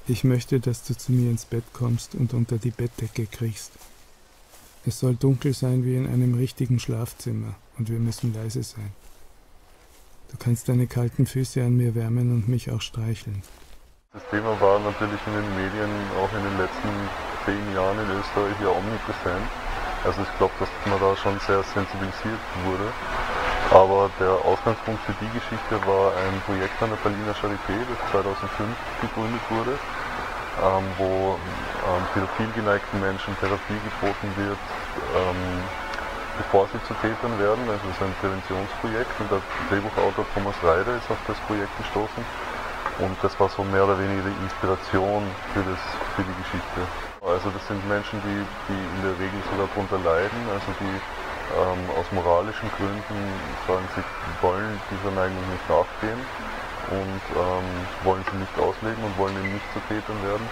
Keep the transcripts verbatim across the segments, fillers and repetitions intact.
Ich möchte, dass du zu mir ins Bett kommst und unter die Bettdecke kriechst. Es soll dunkel sein wie in einem richtigen Schlafzimmer und wir müssen leise sein. Du kannst deine kalten Füße an mir wärmen und mich auch streicheln. Das Thema war natürlich in den Medien auch in den letzten zehn Jahren in Österreich ja omnipräsent. Also ich glaube, dass man da schon sehr sensibilisiert wurde. Aber der Ausgangspunkt für die Geschichte war ein Projekt an der Berliner Charité, das zweitausendfünf gegründet wurde, ähm, wo ähm, pädophil geneigten Menschen Therapie geboten wird, ähm, bevor sie zu Tätern werden. Also es ist ein Präventionsprojekt und der Drehbuchautor Thomas Reide ist auf das Projekt gestoßen. Und das war so mehr oder weniger die Inspiration für, das, für die Geschichte. Also das sind Menschen, die, die in der Regel sogar darunter leiden, also die ähm, aus moralischen Gründen sagen, sie wollen dieser Neigung nicht nachgehen und ähm, wollen sie nicht ausleben und wollen eben nicht zu Tätern werden.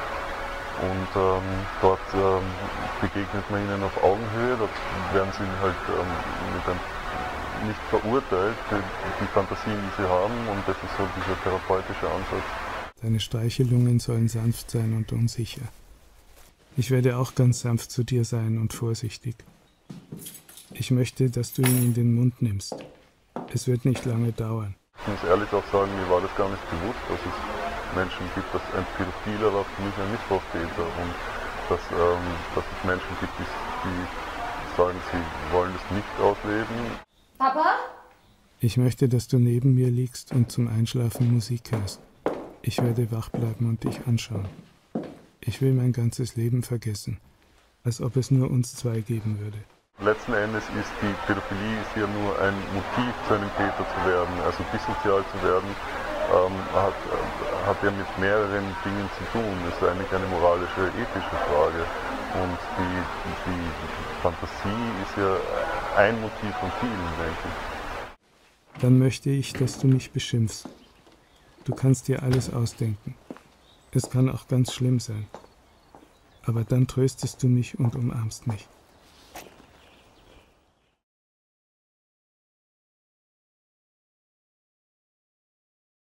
Und ähm, dort ähm, begegnet man ihnen auf Augenhöhe, dort werden sie halt ähm, mit einem nicht verurteilt für die Fantasien, die sie haben, und das ist so dieser therapeutische Ansatz. Deine Streichelungen sollen sanft sein und unsicher. Ich werde auch ganz sanft zu dir sein und vorsichtig. Ich möchte, dass du ihn in den Mund nimmst. Es wird nicht lange dauern. Ich muss ehrlich auch sagen, mir war das gar nicht bewusst, dass es Menschen gibt, dass ein Pädophiler war für mich ein Missbrauchstäter und dass, ähm, dass es Menschen gibt, die, die sagen, sie wollen das nicht ausleben. Papa? Ich möchte, dass du neben mir liegst und zum Einschlafen Musik hörst. Ich werde wach bleiben und dich anschauen. Ich will mein ganzes Leben vergessen, als ob es nur uns zwei geben würde. Letzten Endes ist die Pädophilie ist ja nur ein Motiv, zu einem Täter zu werden. Also dissozial zu werden, ähm, hat, äh, hat ja mit mehreren Dingen zu tun. Es ist eigentlich eine moralische, ethische Frage. Und die, die Fantasie ist ja ein Motiv von vielen, denke ich. Dann möchte ich, dass du mich beschimpfst. Du kannst dir alles ausdenken. Es kann auch ganz schlimm sein. Aber dann tröstest du mich und umarmst mich.